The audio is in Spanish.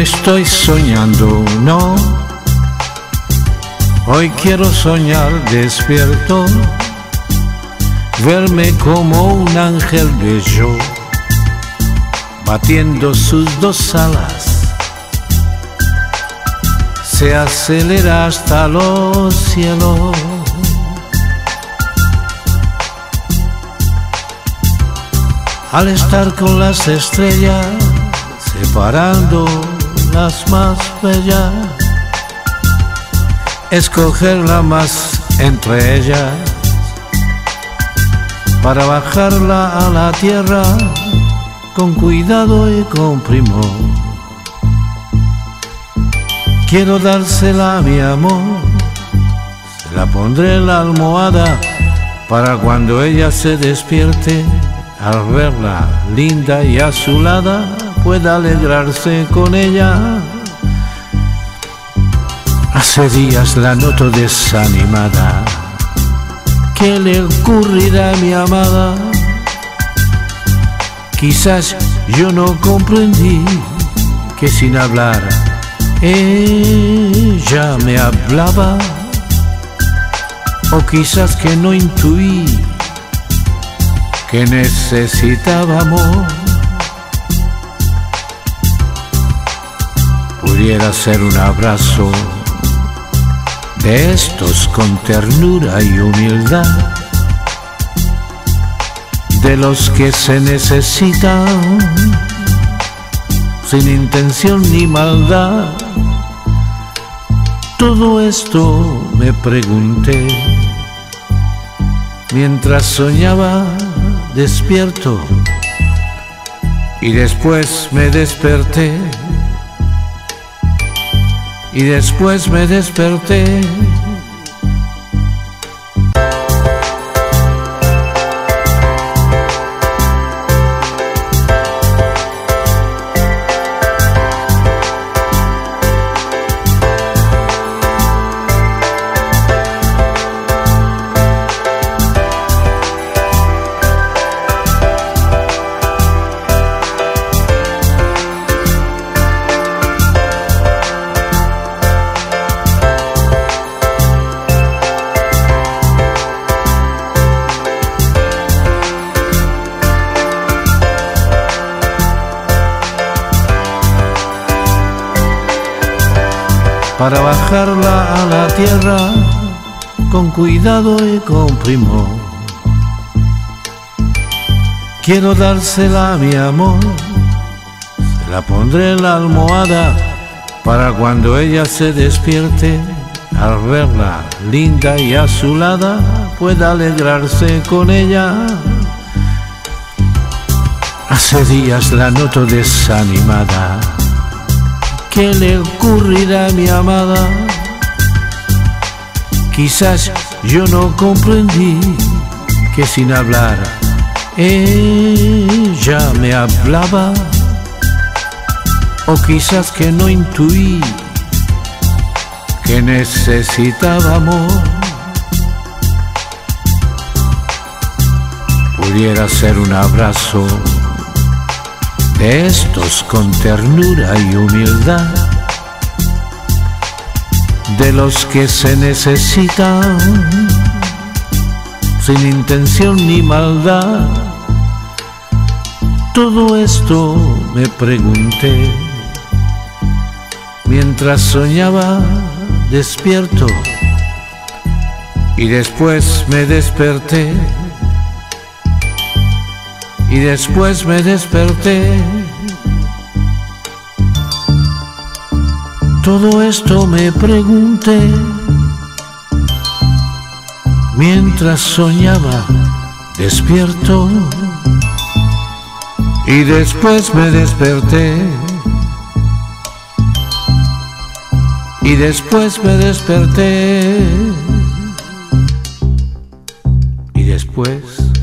estoy soñando, no. Hoy quiero soñar despierto, verme como un ángel bello, batiendo sus dos alas, se acelera hasta los cielos. Al estar con las estrellas, separando las más bellas, escoger la más entre ellas, para bajarla a la tierra con cuidado y con primor. Quiero dársela a mi amor, se la pondré en la almohada, para cuando ella se despierte, al verla linda y azulada, pueda alegrarse con ella. Hace días la noto desanimada, ¿qué le ocurrirá a mi amada? Quizás yo no comprendí que sin hablar ella me hablaba, o quizás que no intuí que necesitaba amor. Pudiera ser un abrazo de estos con ternura y humildad, de los que se necesitan sin intención ni maldad. Todo esto me pregunté mientras soñaba despierto, y después me desperté, y después me desperté. Para bajarla a la tierra con cuidado y con primor. Quiero dársela a mi amor, se la pondré en la almohada, para cuando ella se despierte, al verla linda y azulada, pueda alegrarse con ella. Hace días la noto desanimada, ¿qué le ocurrirá a mi amada? Quizás yo no comprendí que sin hablar ella me hablaba, o quizás que no intuí que necesitaba amor. Pudiera ser un abrazo de estos con ternura y humildad, de los que se necesitan sin intención ni maldad. Todo esto me pregunté mientras soñaba despierto, y después me desperté, y después me desperté. Todo esto me pregunté mientras soñaba despierto, y después me desperté, y después me desperté, y después